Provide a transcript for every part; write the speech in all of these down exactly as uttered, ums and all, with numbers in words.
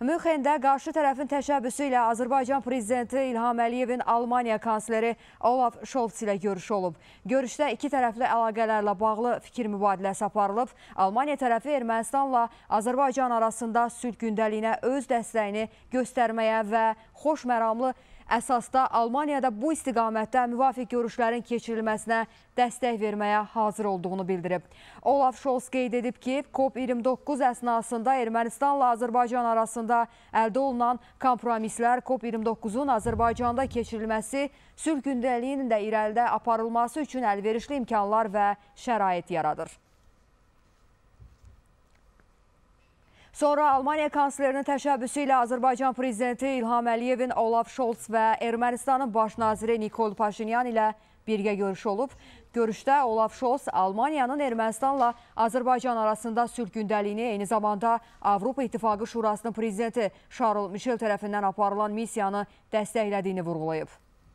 Münxendə qarşı tərəfin təşəbbüsü ilə Azərbaycan Prezidenti İlham Əliyevin Almaniya kansleri Olaf Scholz ilə görüşü olub. Görüşdə iki tərəfli əlaqələrlə bağlı fikir mübadiləsi aparılıb. Almaniya tərəfi Ermənistanla Azərbaycan arasında sülh gündəliyinə öz dəstəyini göstərməyə və xoş məramlı əsasda Almaniyada bu istiqamətdə müvafiq görüşlərin keçirilməsinə dəstək verməyə hazır olduğunu bildirib. Olaf Scholz qeyd edib ki, COP iyirmi doqquz əsnasında Ermənistanla Azərbaycan arasında əldə olunan kompromislər COP iyirmi doqquzun Azərbaycanda keçirilməsi, sülh gündəliyinin də irəlidə aparılması üçün əlverişli imkanlar və şərait yaradır. Sonra Almaniya kanslerinin təşəbbüsü ilə Azərbaycan Prezidenti İlham Əliyevin Olaf Scholz və Ermənistanın baş naziri Nikol Paşinyan ilə birgə görüş olub. Görüşdə Olaf Scholz Almaniyanın Ermənistanla Azərbaycan arasında sülh gündəliyini, eyni zamanda Avropa İttifaqı Şurasının prezidenti Charles Michel tərəfindən aparılan missiyanı dəstəklədiyini vurğulayıb.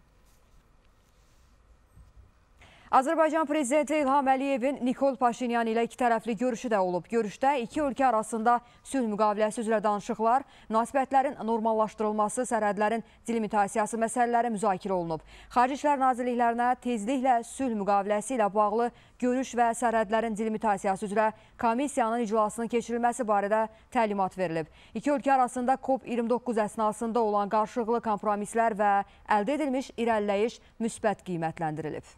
Azərbaycan Prezidenti İlham Əliyevin Nikol Paşinyan ilə iki tərəfli görüşü də olub. Görüşdə iki ölkə arasında sülh müqaviləsi üzrə danışıqlar, münasibətlərin normallaşdırılması, sərhədlərin delimitasiyası məsələləri müzakirə olunub. Xarici İşlər Nazirliklərinə tezliklə sülh müqaviləsi ilə bağlı görüş və sərhədlərin delimitasiyası üzrə komissiyanın iclasının keçirilməsi barədə təlimat verilib. İki ölkə arasında COP iyirmi doqquz əsnasında olan qarşılıqlı kompromislər və əldə edilmiş irəliləyiş müsbət qiymətləndirilib.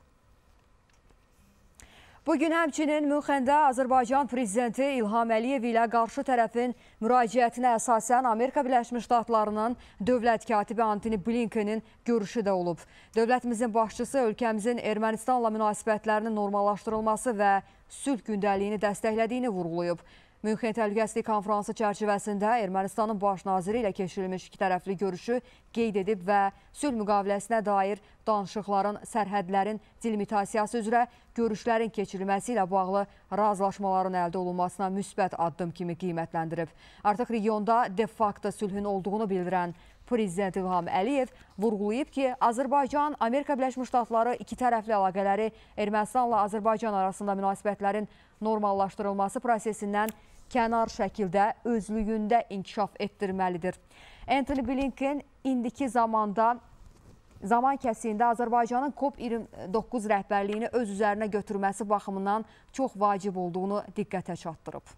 Bugün həmçinin Münxendə Azərbaycan Prezidenti İlham Əliyev ilə qarşı tərəfin müraciətinə əsasən Amerika Birləşmiş Ştatlarının dövlət katibi Antony Blinkenin görüşü də olub. Dövlətimizin başçısı ölkəmizin Ermənistanla münasibətlərinin normallaşdırılması və sülh gündəliyini dəstəklədiyini vurğulayıb. Münxen Təhlükəsizlik Konfransı çərçivəsində Ermənistanın baş naziri ilə keçirilmiş iki tərəfli görüşü qeyd edib və sülh müqaviləsinə dair danışıqların, sərhədlərin delimitasiyası üzrə görüşlərin keçirilməsi ilə bağlı razılaşmaların əldə olunmasına müsbət addım kimi qiymətləndirib. Artıq regionda de facto sülhün olduğunu bildirən Prezident İlham Əliyev vurğulayıb ki, Azərbaycan, Amerika Birləşmiş Ştatları iki tərəfli əlaqələri Ermənistanla Azərbaycan arasında münasibətlərin normallaşdırılması prosesindən kənar şəkildə özlüyündə inkişaf etdirməlidir. Antony Blinken indiki zamanda zaman kəsiyində Azərbaycanın COP iyirmi doqquz rəhbərliyini öz üzərinə götürməsi baxımından çox vacib olduğunu diqqətə çatdırıb.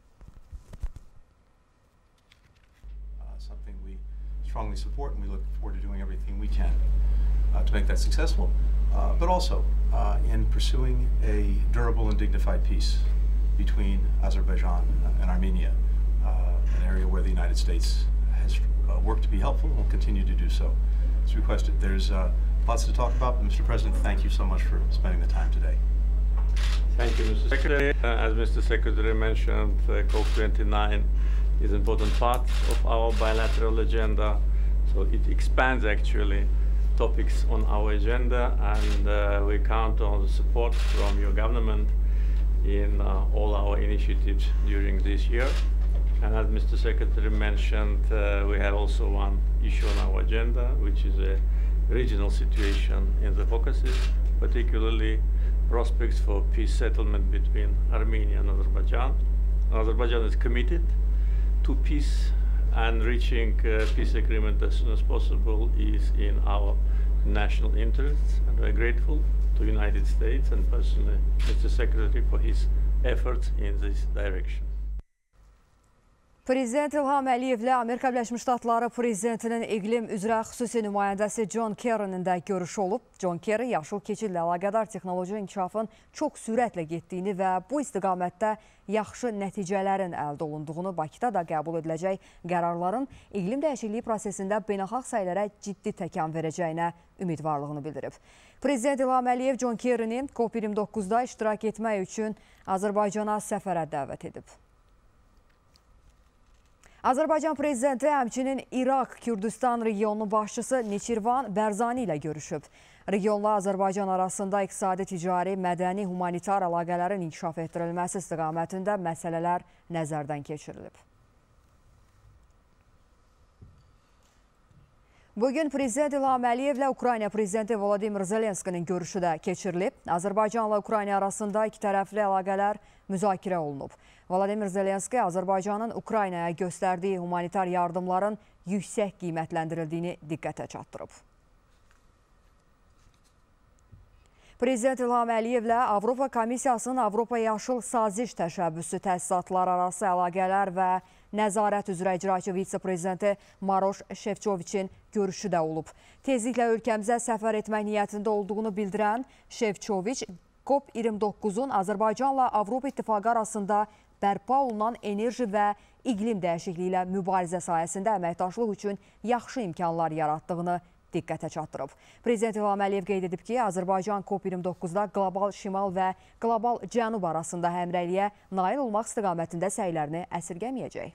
Strongly support, and we look forward to doing everything we can uh, to make that successful, uh, but also uh, in pursuing a durable and dignified peace between Azerbaijan and Armenia, uh, an area where the United States has uh, worked to be helpful and will continue to do so. As requested, there's uh, lots to talk about, but Mister President, thank you so much for spending the time today. Thank you, Mister Secretary. Uh, as Mister Secretary mentioned, uh, COP twenty-nine is an important part of our bilateral agenda, so it expands actually topics on our agenda, and uh, we count on the support from your government in uh, all our initiatives during this year. And as Mister Secretary mentioned, uh, we have also one issue on our agenda, which is a regional situation in the Caucasus, particularly prospects for peace settlement between Armenia and Azerbaijan. Azerbaijan is committed to peace, and reaching a peace agreement as soon as possible is in our national interests, and we're grateful to the United States and personally Mister Secretary for his efforts in this direction. Prezident İlham Əliyevlə Amerika Birləşmiş Ştatları Prezidentinin iqlim üzrə xüsusi nümayəndəsi John Kerry'nin də görüşü olub. John Kerry yaşıl keçidlə əlaqədar texnoloji inkişafın çox sürətlə getdiyini və bu istiqamətdə yaxşı nəticələrin əldə olunduğunu, Bakıda da qəbul ediləcək qərarların iqlim dəyişikliyi prosesində beynəlxalq sayılara ciddi təkan verəcəyinə ümidvarlığını bildirib. Prezident İlham Əliyev John Kerry'ni COP iyirmi doqquzda iştirak etmək üçün Azərbaycana səfərə dəvət edib. Azərbaycan Prezidenti həmçinin İraq Kürdistan regionunun başçısı Neçirvan Bərzani ilə görüşüb. Regionla Azərbaycan arasında iqtisadi, ticari, mədəni, humanitar əlaqələrin inkişaf etdirilməsi istiqamətində məsələlər nəzərdən keçirilib. Bugün Prezident İlham Əliyevlə Ukrayna Prezidenti Volodimir Zelenskinin görüşü də keçirilib. Azərbaycanla Ukrayna arasında iki tərəfli əlaqələr müzakirə olunub. Volodimir Zelenski Azərbaycanın Ukraynaya göstərdiyi humanitar yardımların yüksək qiymətləndirildiyini diqqətə çatdırıb. Prezident İlham Əliyevlə Avropa Komissiyasının Avropa Yaşıl Saziş Təşəbbüsü Təsisatlar arası əlaqələr və Nəzarət üzrə icraçı vitse-prezidenti Maroş Şefçoviçin görüşü də olub. Tezliklə ölkəmizə səfər etmək niyyətində olduğunu bildirən Şefçoviç, COP iyirmi doqquzun Azərbaycanla Avropa İttifaqı arasında bərpa olunan enerji və iqlim dəyişikliyi ilə mübarizə sayəsində əməkdaşlıq üçün yaxşı imkanlar yaratdığını diqqətə çatdırıb. Prezident İlham Əliyev qeyd edib ki, Azərbaycan COP iyirmi doqquzda qlobal şimal və qlobal cənub arasında həmrəyliyə nail olmaq istiqamətində səylərini əsirgəməyəcək.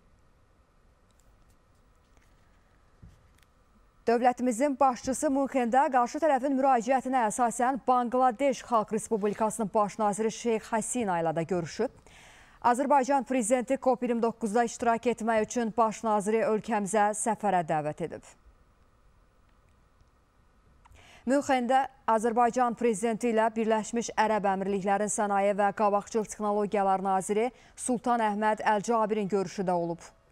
Dövlətimizin başçısı Münxendə qarşı tərəfin müraciətinə əsasən Bangladeş Xalq Respublikasının baş naziri Şeyx Hasina ilə də görüşüb. Azərbaycan prezidenti COP iyirmi doqquzda iştirak etmək üçün baş naziri ölkəmizə səfərə dəvət edib. Münxendə Azərbaycan prezidenti ilə Birləşmiş Ərəb Əmirliklərin Sənaye və Qabaqcıl Texnologiyalar naziri Sultan Əhməd Əl-Cabirin görüşü də olub.